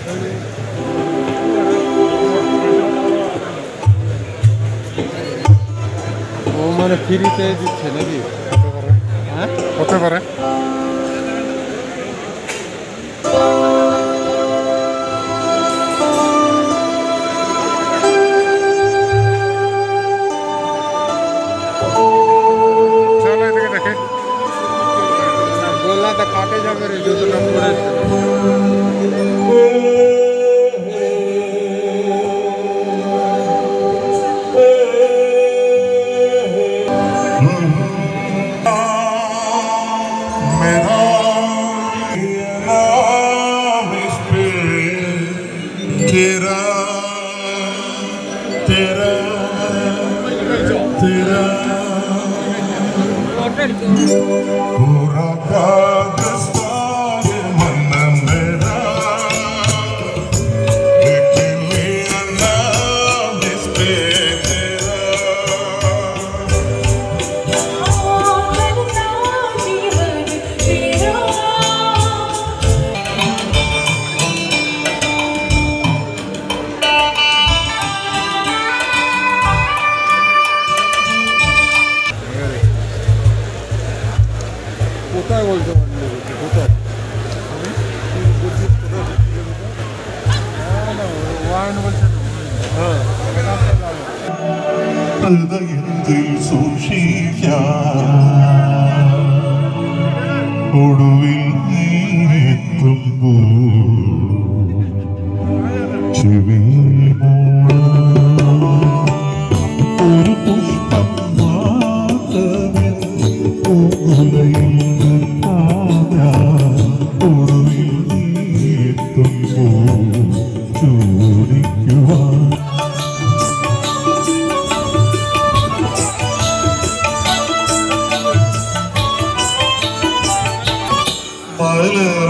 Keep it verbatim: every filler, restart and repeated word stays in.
মানে ফ্রিতে দিচ্ছে নাকি? হ্যাঁ হতে পারে। চলো এদিকে দেখে গোলা তো কাটে যাবে রে যতটা পড়ে। तेरा तेरा तेरा पूरा कागज़ मन मेरा लिख लिया नाम इस पे तेरा কোথায় বলতে পারলি কোথায় ওয়াইন বলছে হ্যাঁ ഹൃദയത്തിൽ സൂക്ഷിക്കാൻ ഒടുവിൽ നീ എത്തുമ്പോൾ ചെവി ഒരു പുഷ്പം മാത്രമേ പൂമുലയിൽ ഒടുവിൽ നീ എത്തുമ്പോൾ ചോദിക്കുവാൻ Mala